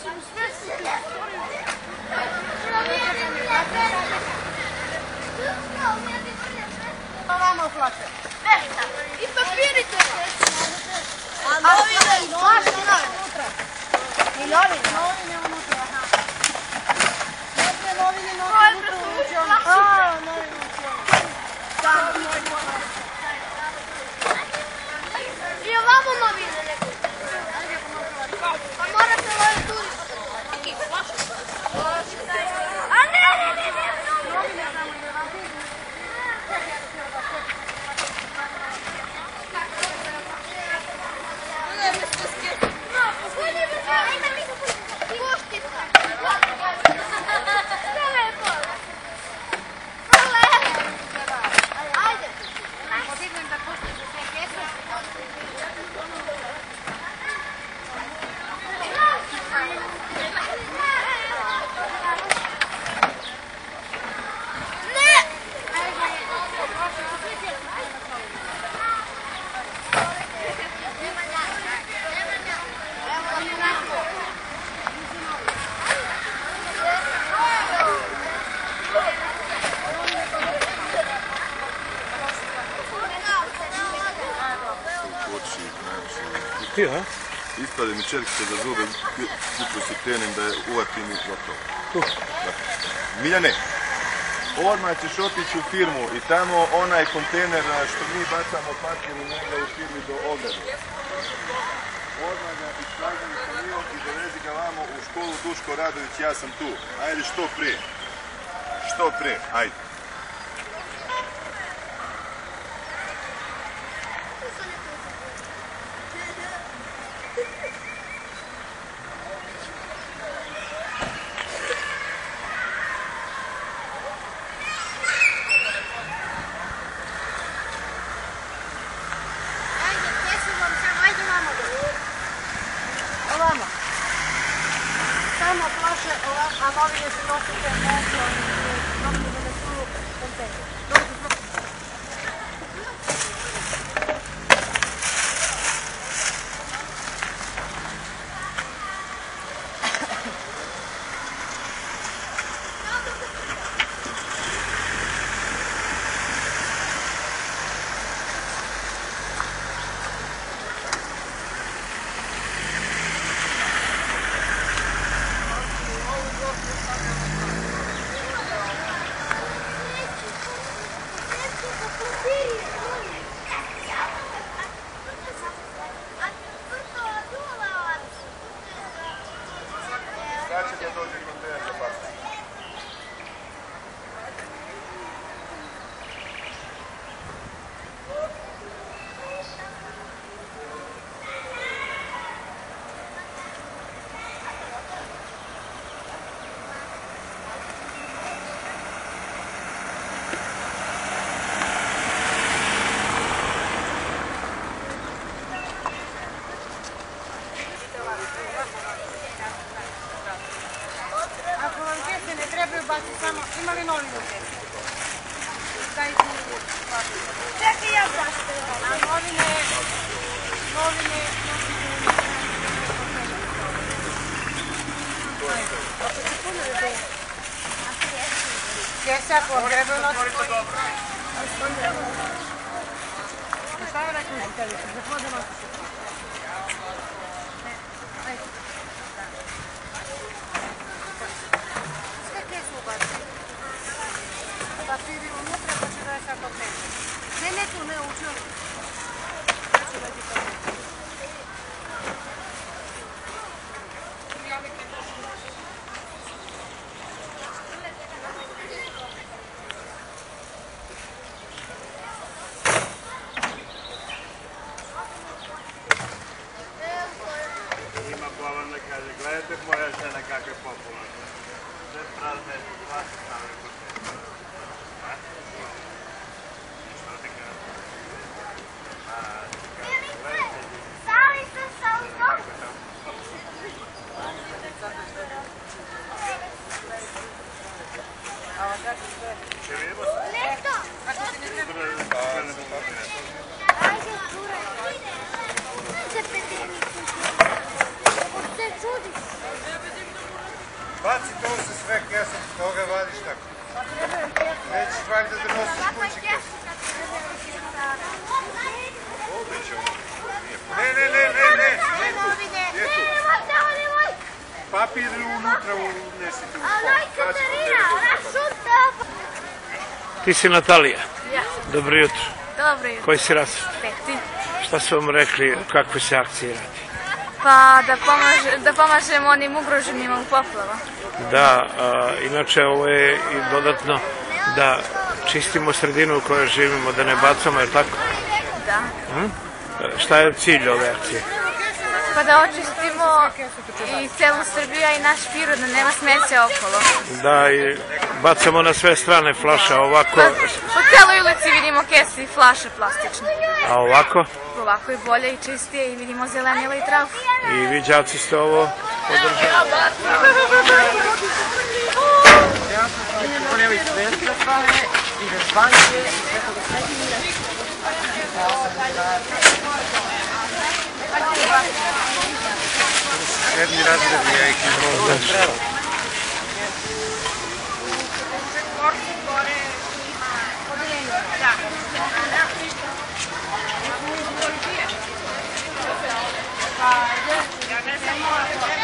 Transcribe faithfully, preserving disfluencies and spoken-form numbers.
Vamo flače. I papirite. A novine, flaše unutra. I novine? Novine unutra, aha. Najprije novine unutra u učionicu. A, novine u učionicu. I ovamo novine neko. Pa morate ovaj turist. Aki, flaše. A ne, ne, ne, ne. Novine samo ide vam. Ti, a? Ispade mi čelice za zube, jutro si krenem da je uvatim i gotovo. Tu? Da. Miljane, odmah ćeš otići u firmu i tamo onaj kontejner što mi bacamo papir u njega u firmi do ograde. Odmah ga ispražnji sa njom i dovezi ga vamo u školu Duško Radović, ja sam tu. Ajde što prije. Što prije, ajde. Ovamo. Samo flaše, a novine se nosite nešto, novine ne su kontejner. Sad će da dođe kontejner za papir. Ako vam kese ne trebaju baciti samo, ima li novine u kese? Dajte mi papir. Čekaj, ja zašto. A novine, novine, novine. Kese ako vam trebaju nositi. Šta je rekao učiteljica? Zaklade nositi. Ajde. Sve kese ubaciti. Papiri unutra pa će da je sad kontejner. Ne, ne tu, ne učio. Znači da ti kontejner. Ima Bovan da kaže, gledajte moja žena kako je popularna. Sve prazne, vaše stave kontejner. Što ti kaže? Sali se sa uzom. A vam kako sve? Će vidimo se? Leto. Kako ti ne treba? Ajde, curaj. Se pedini. Se čudiš. Baci to se sve kesom, toga vadiš tako. Nećeš valjda da nosiš kući kesom. Ne, ne, ne, ne, ne. Gdje tu? Papir unutra unesite u spod. Ti si Natalija. Ja. Dobro jutro. Dobro jutro. Koji si rasvrt? Peti. Šta su vam rekli, kakve se akcije radi? Pa da, pomaže, da pomažemo onim ugroženima u poplava. Da, a, inače ovo je i dodatno da čistimo sredinu u kojoj živimo, da ne bacamo, je tako? Da. Hm? Šta je cilj ove akcije? Pa da očistimo i celu Srbiju, a i naš Pirot, da nema smeća okolo. Da, i bacamo na sve strane flaše, a ovako, Pa, po celoj ulici vidimo kese i flaše plastične. a ovako? Ovako je bolje i čistije i vidimo zelenila i travu. I vi đaci ste ovo podržali. Sedmi razred ja ih imao. Ja ne znam,